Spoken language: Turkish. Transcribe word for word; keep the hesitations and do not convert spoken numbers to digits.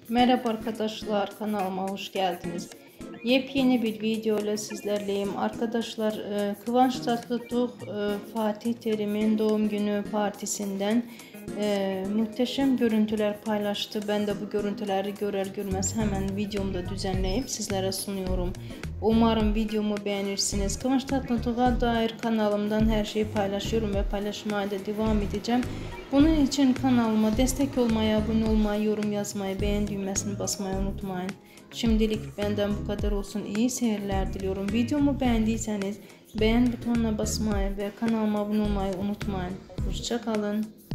Merhaba arkadaşlar, kanalıma hoş geldiniz. Yepyeni bir video ile sizlerleyim. Arkadaşlar, e, Kıvanç Tatlıtuğ e, Fatih Terim'in doğum günü partisinden e, muhteşem görüntüler paylaştı. Ben de bu görüntüleri görer görmez hemen videomda düzenleyip sizlere sunuyorum. Umarım videomu beğenirsiniz. Kıvanç Tatlıtuğ'a dair kanalımdan her şeyi paylaşıyorum ve paylaşmaya da devam edeceğim. Bunun için kanalıma destek olmayı, abone olmayı, yorum yazmayı, beğen düğmesini basmayı unutmayın. Şimdilik benden bu kadar olsun. İyi seyirler diliyorum. Videomu beğendiyseniz beğen butonuna basmayı ve kanalıma abone olmayı unutmayın. Hoşça kalın.